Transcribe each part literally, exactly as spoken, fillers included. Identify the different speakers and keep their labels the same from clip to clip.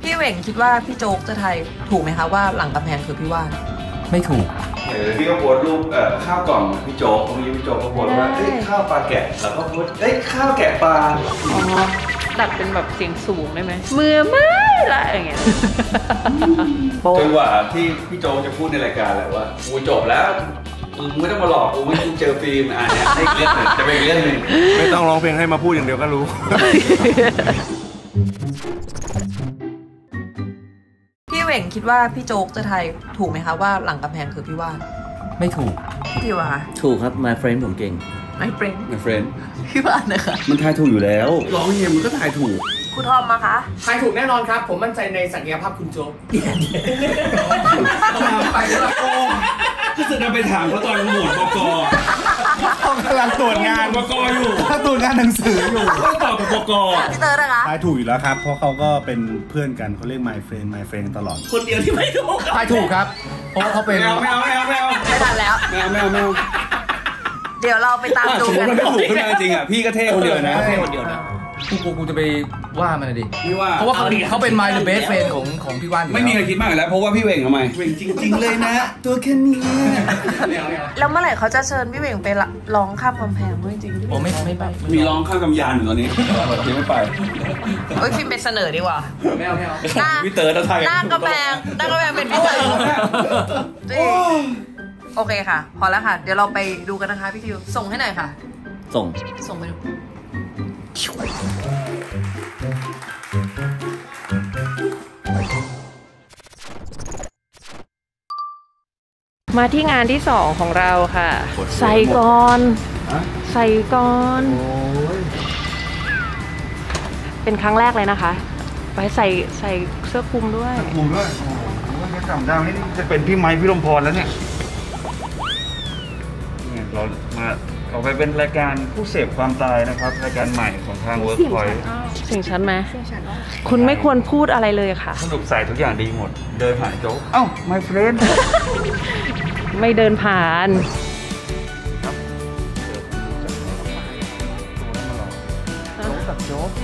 Speaker 1: พี่เหว่งคิดว่าพี่โจ๊กจะทายถูกไหมคะว่าหลังกำแพงคือพี่ว่าน
Speaker 2: ไม่ถูก
Speaker 3: เออพี่ก็โพสรูปเอ่อข้าวกล่องพี่โจ๊กตรงนี้พี่โจ๊กก็โพสว่าเอ้ยข้าวปลาแกะแล้วก็โพสเอ้ยข้าวแกะปลา
Speaker 4: อ๋อดัดเป็นแบบเสียงสูงได้ไหมมือไม่ละอย่างเงี้ย
Speaker 3: จนกว่าที่พี่โจ๊กจะพูดในรายการแหละว่ากูจบแล้วมึงไม่ต้องมาหลอกกูไม่ต้องเจอฟิล์มอ่ะเนี่ยอีกเรื่องหนึ่งจะเป็นอีกเรื่องหนึ่ง
Speaker 2: ไม่ต้องร้องเพลงให้มาพูดอย่างเดียวก็รู้
Speaker 1: พี่เหว่งคิดว่าพี่โจ๊กจะทายถูกไหมคะว่าหลังกำแพงคือพี่ว่าน
Speaker 2: ไม่ถูก
Speaker 1: พี่ว่า
Speaker 5: ถูกครับ my friend ผมเก่ง
Speaker 1: my friend
Speaker 5: my friend
Speaker 1: พี่ว่านนะคะ
Speaker 5: มันทายถูกอยู่แล้วร้องเพลงมันก็ทายถูก
Speaker 1: คุณทอมมาคะ
Speaker 6: ทายถูกแน่นอนครับผมมั่นใจในศักยภาพคุณโจ๊ก
Speaker 3: ไปแล้วโอ้ก็จะนำไปถามเขาตอนหมวดบก.
Speaker 2: เขากำลังตรวจงาน
Speaker 3: บก.อยู่
Speaker 2: เขาตรวจงานหนังสืออยู่
Speaker 3: ก็ตอบกับบก.
Speaker 1: พี่เตอร์นะคะ
Speaker 2: ทายถูกอยู่แล้วครับเพราะเขาก็เป็นเพื่อนกันเขาเรียก my friend my friend ตลอด
Speaker 5: คนเดียวที่ไม่ถูก
Speaker 2: ทายถูกครับเพราะเขาเป็น
Speaker 3: ไม่เอาไม่เอาไม่เอาไม่เอา
Speaker 1: ไม่ทันแล้ว
Speaker 3: ไม่เอาไม่เอาไม่เอา
Speaker 1: เดี๋ยวเราไปตามดูกัน
Speaker 3: มันไม่ถูกขึ้นมาจริงอ่ะพี่ก็เท่คนเดียวนะ
Speaker 5: เท่คนเดียวนะ
Speaker 2: กูกูกูจะไปว่ามันเลยดิ
Speaker 3: พี่ว่า
Speaker 2: เพราะว่าเขาเขาเป็น my the best friend ของของพี่ว่าน
Speaker 3: ไม่มีใครคิดมากแล้วเพราะว่าพี่เวงทำไมเวงจริงๆเลยนะตัวแค่นี้
Speaker 1: แล้วเมื่อไหร่เขาจะเชิญพี่เหว่งไปร้องข้ามกำแพงด้วยจริง
Speaker 2: ผมไม่ไม่ไป
Speaker 3: มีร้องข้ามกำยานอยู่ตอนนี้ยังไม่ไป
Speaker 1: เฮ้ยฟิล์มไปเสนอดีกว่า
Speaker 6: ไม่เอาไม่เอา
Speaker 1: หน้า
Speaker 3: พี่เต๋อตะไทย
Speaker 1: หน้ากำแพงหน้ากำแพงเป็นพี่เหว่งโอเคค่ะพอแล้วค่ะเดี๋ยวเราไปดูกันนะคะพี่ทิวส่งให้หน่อยค่ะ
Speaker 5: ส่ง
Speaker 1: ส่งไปดู
Speaker 4: มาที่งานที่สองของเราค่ะใส่ก่อนใส่ก่อนเป็นครั้งแรกเลยนะคะไปใส่ใส่เสื้อคลุมด้วย
Speaker 2: คลุมด้วยโอ้โหจะจำได้นี่จะเป็นพี่ไม้พี่ลมพรแล้วเนี่ย
Speaker 3: เรามาเราไปเป็นรายการผู้เสพความตายนะครับรายการใหม่ของทาง Workpoint
Speaker 4: เสียงฉันไหมคุณไม่ควรพูดอะไรเลยค่ะ
Speaker 3: สนุกใส่ทุกอย่างดีหมดเดินผ่านโจ๊กเอ้า my friend
Speaker 4: ไม่เดินผ่าน
Speaker 2: กับโจ๊ก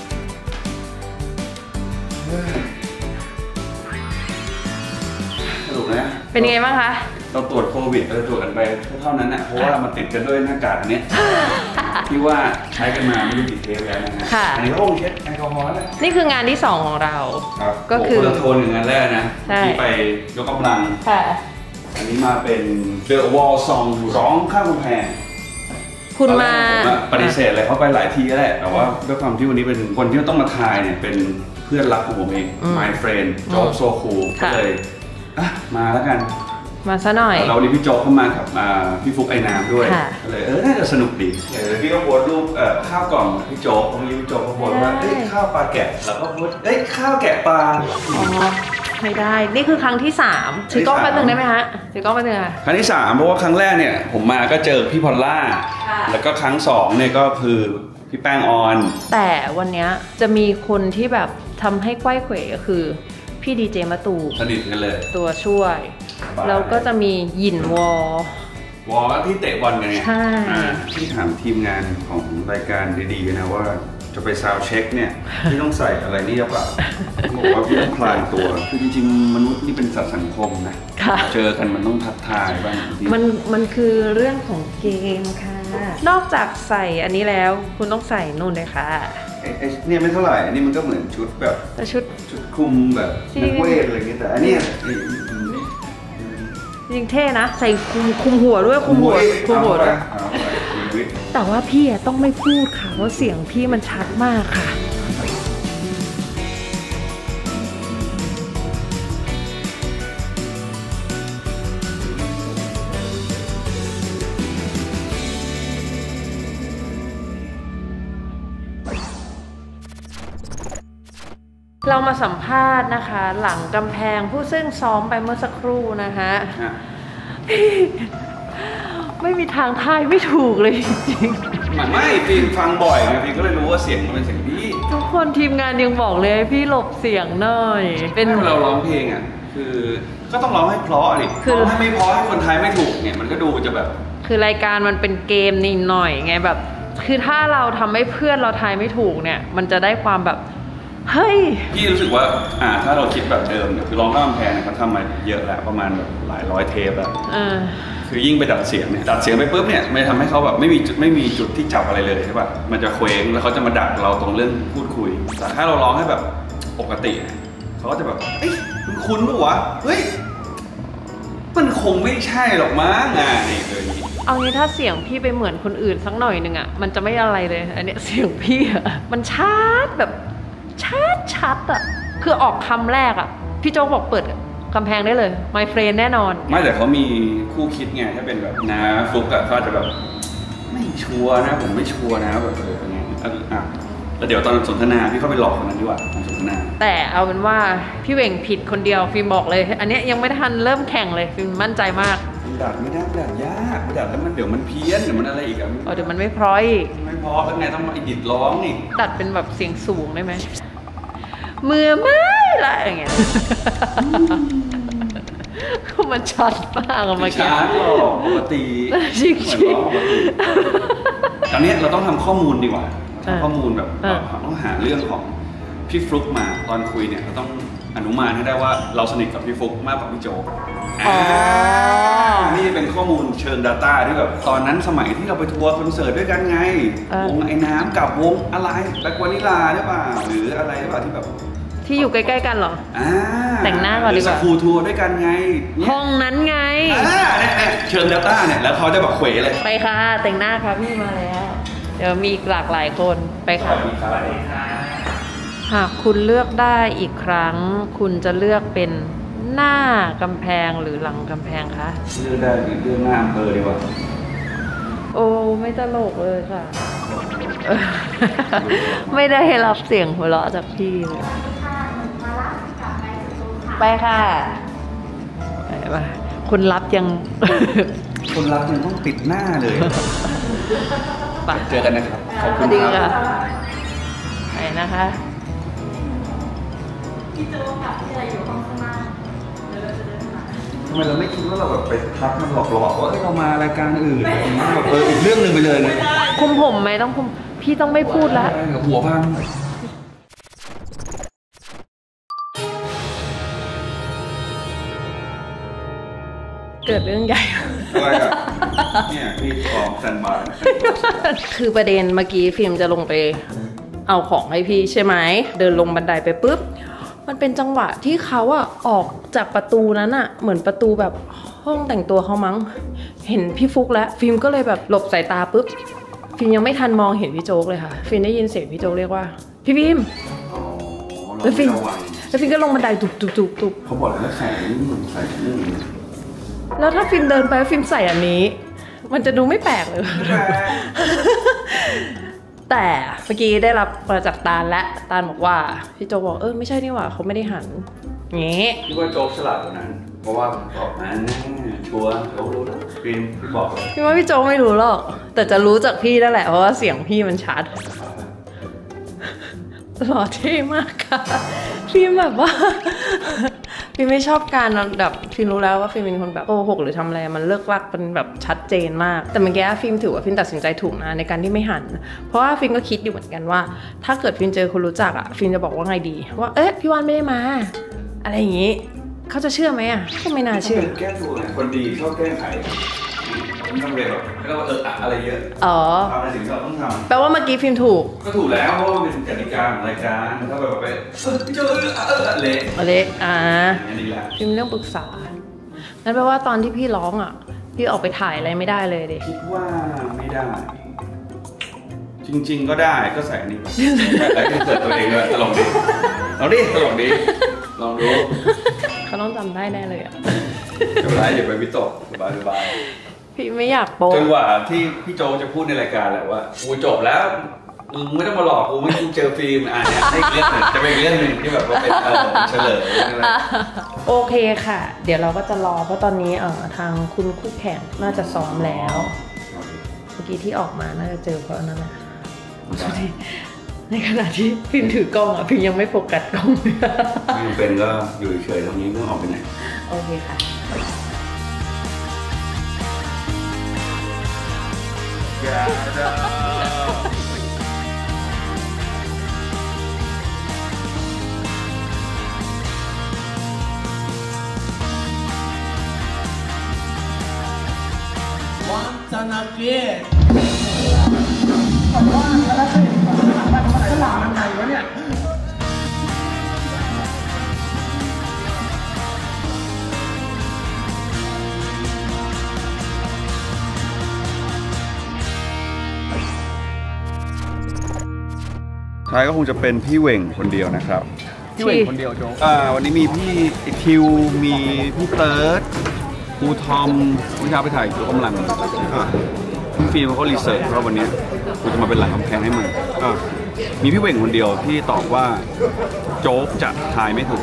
Speaker 3: สนุกนะ
Speaker 4: เป็นไงบ้างคะ
Speaker 3: เราตรวจโควิดเราตรวจกันไปเท่านั้นนะเพราะว่ามันติดกันด้วยหน้ากากอันนี้ที่ว่าใช้กันมาไม่รู้กี่เทปแล้วนะฮะอันนี้ก็คงเช็ดแอลกอฮอล์แล้ว
Speaker 4: นี่คืองานที่สองของเรา
Speaker 3: ก็คือโทนหนึ่งงานแรกนะที่ไปยกกำลังอันนี้มาเป็น The Wall Song ร้องข้ามกำแพง
Speaker 4: คุณมา
Speaker 3: ปฏิเสธเลยเขาไปหลายทีแล้วแหละแต่ว่าด้วยความที่วันนี้เป็นคนที่ต้องมาทายเนี่ยเป็นเพื่อนรักของผมเอง My Friend โจ๊กโซคูก็เลยมาแล้วกัน
Speaker 4: มาซะหน่อย
Speaker 3: เราวันนี้พี่โจ๊กเข้ามากับพี่ฟุกไอ้น้ำด้วยก็เลยเออน่าจะสนุกดีเออพี่ก็โพสรูปข้าวกล่องพี่โจ๊กตรงนี้พี่โจ๊กก็โพสว่าเอ้ยข้าวปลาแกะแล้วก็โพสเอ้ยข้าวแกะปลา
Speaker 4: ไม่ได้นี่คือครั้งที่สามถือกล้องแป๊บนึงได้ไหมฮะถือกล้องแป๊บนึงค่ะ
Speaker 3: ครั้งที่สามเพราะว่าครั้งแรกเนี่ยผมมาก็เจอพี่พอลล่าแล้วก็ครั้งสองเนี่ยก็คือพี่แป้งออน
Speaker 4: แต่วันนี้จะมีคนที่แบบทำให้ไขว้เขวก็คือพี่ดีเจมะตู
Speaker 3: สนิทกันเลย
Speaker 4: ตัวช่วยแล้วก็จะมีหยินวอ
Speaker 3: วอที่เตะบอลกันเนี่ยที่ถามทีมงานของรายการดีๆนะว่าจะไปซาวเช็คเนี่ยพี่ต้องใส่อะไรนี่หรือเปล่าบอกว่าพี่ต้องพลางตัวคือจริงๆมนุษย์นี่เป็นสัตว์สังคมนะเจอกันมันต้องทักทายบ้าง
Speaker 4: มันมันคือเรื่องของเกมค่ะนอกจากใส่อันนี้แล้วคุณต้องใส่นู่นเลยค่ะ
Speaker 3: เนี่ยไม่เท่าไหร่อันนี้มันก็เหมือนชุดแบบ
Speaker 4: ชุด
Speaker 3: ชุดคลุมแบบนักเวทอะไรเงี้ยแต่อันนี้
Speaker 4: จริงเท่นะใส่คุมคุมหัวด้วยคุมหัวคุมหัวด้วยแต่ว่าพี่ต้องไม่พูดค่ะเพราะเสียงพี่มันชัดมากค่ะเรามาสัมภาษณ์นะคะหลังกำแพงผู้ซึ่งซ้อมไปเมื่อสักครู่นะคะไม่มีทางทายไม่ถูกเลยจริง
Speaker 3: ๆไม่พี่ฟังบ่อยไงพี่ก็เลยรู้ว่าเสียงมันเป็นเสียงพี่
Speaker 4: ทุกคนทีมงานยังบอกเลยพี่หลบเสียงหน่อย
Speaker 3: เป็นเราร้องเพลงอ่ะคือก็ต้องร้องให้เพราะดิคือถ้าไม่เพราะให้คนไทยไม่ถูกเนี่ยมันก็ดูจะแบบ
Speaker 4: คือรายการมันเป็นเกมนิดหน่อยไงแบบคือถ้าเราทำให้เพื่อนเราทายไม่ถูกเนี่ยมันจะได้ความแบบเฮ้ย
Speaker 3: พี่รู้สึกว่าอ่าถ้าเราคิดแบบเดิมเนี่ยคือร้องข้ามกำแพงเนี่ยเขาทำมาเยอะแล้วประมาณแบบหลายร้อยเทปแล้วคือยิ่งไปดัดเสียงเนี่ยดัดเสียงไปปุ๊บเนี่ยมันทำให้เขาแบบไม่มีจุดไม่มีจุดที่จับอะไรเลยใช่ป่ะมันจะเคว้งแล้วเขาจะมาดักเราตรงเรื่องพูดคุยแต่ถ้าเราร้องให้แบบปกติเขาก็จะแบบเอ้ยคุณคุ้นปะวะเฮ้ยมันคงไม่ใช่หรอกมั้งอ่ะนี่เลย
Speaker 4: เอางี้ถ้าเสียงพี่ไปเหมือนคนอื่นสักหน่อยหนึ่งอ่ะมันจะไม่อะไรเลยอันเนี้ยเสียงพี่อ่ะมันชัดแบบชัดชัดอ่ะคือออกคำแรกอ่ะพี่โจ๊กบอกเปิดกำแพงได้เลย my friend แน่นอน
Speaker 3: ไม่แต่เขามีคู่คิดไงถ้าเป็นแบบนาฟลุกอะเขาจะแบบไม่ชัวร์นะผมไม่ชัวร์นะแบบเออเป็นไงอ่ะแล้วเดี๋ยวตอนสนทนาพี่เข้าไปหลอกคนนั้นดีกว่าสนทนา
Speaker 4: แต่เอาเป็นว่าพี่เหว่งผิดคนเดียวฟิล์มบอกเลยอันนี้ยังไม่ทันเริ่มแข่งเลยฟิล์มมั่นใจมาก
Speaker 3: ดัดไม่ได้ดัดยากดัดแล้วมันเดี๋ยวมันเพี้ยนเดี๋ยวมันอะไรอีกอ่ะ
Speaker 4: อ๋อเดี๋ยวมันไม่พร้อย
Speaker 3: ไม่พอแล้วไงต้องมาอิดร้องนี่
Speaker 4: ดัดเป็นแบบเสียงสูงได้ไหมมือไม่ละอย่างเงี้ยมันชัดมากอะเมื่อกี้
Speaker 3: ชัดหรอปกติ
Speaker 4: ชิคชิค
Speaker 3: ตอนนี้เราต้องทำข้อมูลดีกว่าทำข้อมูลแบบต้องหาเรื่องของพี่ฟลุกมาตอนคุยเนี่ยเราต้องอนุมานให้ได้ว่าเราสนิทกับพี่ฟลุกมากกว่าพี่โจอ๋อนี่เป็นข้อมูลเชิง Data ที่แบบตอนนั้นสมัยที่เราไปทัวร์คอนเสิร์ตด้วยกันไงวงไอ้น้ำกับวงอะไรแบล็กวานิลาหรือเปล่าหรืออะไรหรือเปล่าที่แบบ
Speaker 4: ที่อยู่ใกล้ๆกันเหรอแต่งหน้าก่อนดีกว่า
Speaker 3: สกูทัวร์ด้วยกันไง
Speaker 4: ห้องนั้นไง
Speaker 3: เชิง Data เนี่ยแล้วเขาจะแบบเขวเลย
Speaker 4: ไปค่ะแต่งหน้าค่ะพี่มาแล้วเดี๋ยวมีหลากหลายคนไปค่ะหากคุณเลือกได้อีกครั้งคุณจะเลือกเป็นหน้ากำแพงหรือหลังกำแพงคะ
Speaker 3: เลือกได้เลือกหน้าอำเภอดีกว่า
Speaker 4: โอ้ไม่ตลกเลยค่ะไม่ได้ให้รับเสียงหัวเราะจากพี่เลยไปค่ะไปไปคนรับยัง
Speaker 3: คนรับยังต้องปิดหน้าเลยเจอกันนะครับขอบคุณ
Speaker 4: ค่ะไปนะคะ
Speaker 7: พี่โจกับพี่อะไรอยู่ห้องข้างหน้า
Speaker 3: ทำไมเราไม่คิดว่าเราแบบไปทักมันหลอกๆว่าเรามารายการอื่นแบบเอออีกเรื่องหนึ่งไปเลยนะ
Speaker 4: คุมผมไหมต้องคุมพี่ต้องไม่พูดละ
Speaker 3: หัวพัง
Speaker 4: เกิดเรื่องใหญ่
Speaker 3: อะไรอ่ะเนี่ยพี่ของแซนบาร์
Speaker 4: คือประเด็นเมื่อกี้ฟิล์มจะลงไปเอาของให้พี่ใช่ไหมเดินลงบันไดไปปุ๊บมันเป็นจังหวะที่เขาอะออกจากประตูนั้นอะเหมือนประตูแบบห้องแต่งตัวเขามั้งเห็นพี่ฟุกแล้วฟิล์มก็เลยแบบหลบสายตาปุ๊บฟิล์มยังไม่ทันมองเห็นพี่โจ๊กเลยค่ะฟิล์มได้ยินเสียงพี่โจ๊กเรียกว่าพี่ฟิล์มแล้วฟิล์มแล้วฟิล์มก็ลงบันไดตุบตุบตุบตุบ
Speaker 3: เขาบอกแล้วใส่นี่เหมือนใส่นี่
Speaker 4: แล้วถ้าฟิล์มเดินไปฟิล์มใส่อันนี้มันจะดูไม่แปลกเลยแต่เมื่อกี้ได้รับมาจากตาลและตาลบอกว่าพี่โจ๊กบอกเออไม่ใช่นี่หว่าเขาไม่ได้หันเงี้ย
Speaker 3: พี่ว่าโจ๊กฉลาดกว่านั้นเพราะว่าบอกมาแน่ชัวร์โจ๊กรู้แล้วฟิล์มพี่บอกเลย
Speaker 4: พี่ว่าพี่โจ๊กไม่รู้หรอกแต่จะรู้จากพี่นั่นแหละเพราะว่าเสียงพี่มันชัดหล่อเท่มากค่ะฟิล์มแบบว่าฟิล์มไม่ชอบการแบบฟิล์มรู้แล้วว่าฟิล์มเป็นคนแบบโกหกหรือทำอะไรมันเลิกลักเป็นแบบชัดเจนมากแต่เมื่อกี้ฟิล์มถือว่าฟิล์มตัดสินใจถูกนะในการที่ไม่หันเพราะว่าฟิล์มก็คิดอยู่เหมือนกันว่าถ้าเกิดฟิล์มเจอคนรู้จักอ่ะฟิล์มจะบอกว่าไงดีว่าเอ๊ะพี่วานไม่ได้มาอะไรอย่างงี้เขาจะเชื่อไหมอ่ะก็ไม่น่าเชื่อ
Speaker 3: แก้ตัวคนดีชอบแก้ไขทำเลยแบบไม่ต้องเอออะไรเยอะ
Speaker 4: อ๋อ
Speaker 3: ทำในสิ่งที่เราต้องทำ
Speaker 4: แปลว่าเมื่อกี้ฟิล์มถูก
Speaker 3: ก็ถูกแล้วเพราะว่าเป็นกติกาของรายการถ้าแบบไปเออพี่โจเออเละ
Speaker 4: เละอ่าฟิล์มเรื่องปรึกษานั่นแปลว่าตอนที่พี่ร้องอ่ะพี่ออกไปถ่ายอะไรไม่ได้เลยดิ
Speaker 3: คิดว่าไม่ได้จริงๆก็ได้ก็ใส่อันนี้แล้วก็เกิดตัวเองเลยลองดิลองดิลองดิลองดู
Speaker 4: เขาต้องจำได้แน่เลยอ่ะ
Speaker 3: ไม่เป็นไรอย่าไปวิตกสบายสบาย
Speaker 4: พี่ไม่อยากโป๊ะ
Speaker 3: จนกว่าที่พี่โจจะพูดในรายการแหละว่ากูจบแล้วมึงไม่ต้องมาหลอกกูไม่กูเจอฟิล์มอ่ะเนี่ยให้เรื่องหนึ่งจะเป็นเรื่องหนึ่งที่แบบว่าเป็นเออเฉลยอะไร
Speaker 4: โอเคค่ะเดี๋ยวเราก็จะรอเพราะตอนนี้เออทางคุณคู่แข่งน่าจะซ้อมแล้วเมื่อกี้ที่ออกมาน่าจะเจอเพราะนั่นแหละในขณะที่ฟิล์มถือกล้องอ่ะฟิล์มยังไม่โฟกัสกล้อง
Speaker 3: ไม่เป็นก็อยู่เฉยๆตรงนี้ไม่ต้องออกไปไหน
Speaker 4: โอเคค่ะ
Speaker 6: นาเก้บอกว่าแล้วเคยเห็นฉลามอะไรวะเนี่ย
Speaker 3: ท้ายก็คงจะเป็นพี่เหว่งคนเดียวนะครับ
Speaker 6: พี่เว่งคนเดียวโจ๊ก
Speaker 3: อ่าวันนี้มีพี่คิวมีพี่เติร์ดครูทอมผู้ชายไปถ่ายยกกำลังพี่ฟิล์มเขาก็รีเสิร์ชว่าวันนี้กูจะมาเป็นหลังกำแพงให้มึงมีพี่เหว่งคนเดียวที่ตอบว่าโจ๊กจะทายไม่ถูก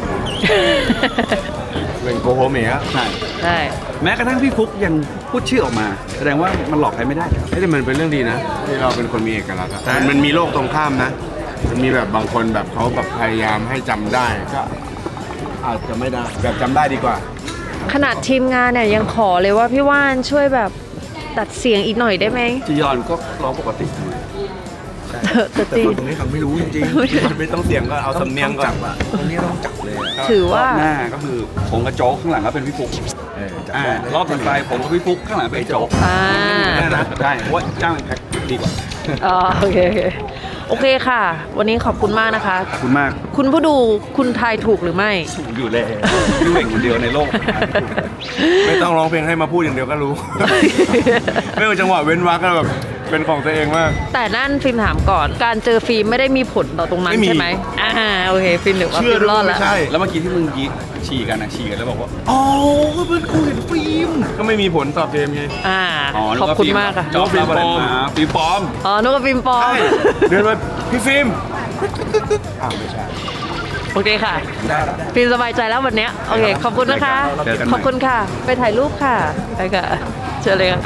Speaker 2: เป็นโกโฮเมะ
Speaker 3: ใช่
Speaker 4: ใช่
Speaker 3: แม้กระทั่งพี่ฟุกยังพูดชื่อออกมาแสดงว่ามันหลอกใครไม่ได้
Speaker 2: แต่มันเป็นเรื่องดีนะที่เราเป็นคนมีเอกลักษณ์แต่มันมีโลกตรงข้ามนะมันมีแบบบางคนแบบเขาแบบพยายามให้จำได้ก็อาจจะไม่ได้แบบจำได้ดีกว่า
Speaker 4: ขนาดทีมงานเนี่ยยังขอเลยว่าพี่ว่านช่วยแบบตัดเสียงอีกหน่อยได้ไหม
Speaker 3: จียอนก็ร้องปกติทำไม
Speaker 4: แต่จริง
Speaker 2: ตรงนี้เขาไม่รู้จริงๆมันไม่ต้องเสียงก็เอาสำเนียงก่อนตรงนี้ต้องจับเลย
Speaker 4: ถือว่า
Speaker 3: รอบหน้าก็คือผมกับโจ๊กข้างหลังก็เป็นพี่ฟุกอ่ารอบต่อไปผมกับพี่ฟุกข้างหลังเป็นโจ๊ก
Speaker 4: อ่า
Speaker 3: ใช่เพราะว่าจ้างเป็นแพ็คดีกว่า
Speaker 4: อ๋อโอเคโอเคโอเคค่ะ วันนี้ขอบคุณมากนะคะ
Speaker 3: ขอบคุณมาก
Speaker 4: คุณผู้ดูคุณทายถูกหรือไม่
Speaker 3: ถูกอยู่แล้วพี่เหว่งคนเดียวในโลก
Speaker 2: ไม่ต้องร้องเพลงให้มาพูดอย่างเดียวก็รู้ ไม่ว่าจังหวะเว้นวรรคก็แบบเป็นของตัวเองมาก
Speaker 4: แต่นั่นฟิล์มถามก่อน การเจอฟิล์มไม่ได้มีผลต่อตรงนั้น
Speaker 2: ไม่มี
Speaker 4: ใช่ไหมอ่าโอเคฟิล์มถือว่า
Speaker 2: เชื่
Speaker 4: ฟิ
Speaker 2: อ
Speaker 4: ล์มรอด
Speaker 2: ไม่
Speaker 4: แล้ว
Speaker 2: ใช่
Speaker 3: แล้วเมื่อกี้ที่มึงยีฉี่กันนะฉี่กันแล้วบอกว่า
Speaker 2: อ๋อก็เป็นกูเห็นฟิล์มก็ไม่มีผลต่อเกมไง
Speaker 4: อ่า
Speaker 3: อ๋อ
Speaker 4: ขอบคุณมากค่ะ
Speaker 3: จอบรับอะไรมาปีปอม
Speaker 4: อ๋อนึกว่าฟิล์มปลอม
Speaker 2: ใช่เดินมาพี่ฟิล์มอ้าวไม่ใช่
Speaker 4: โอเคค่ะฟิล์มสบายใจแล้ววันเนี้ยโอเคขอบคุณนะคะ
Speaker 3: เจอกันใหม่
Speaker 4: ขอบคุณค่ะ ไปถ่ายรูปค่ะไปค่ะเชิญเลยค่ะ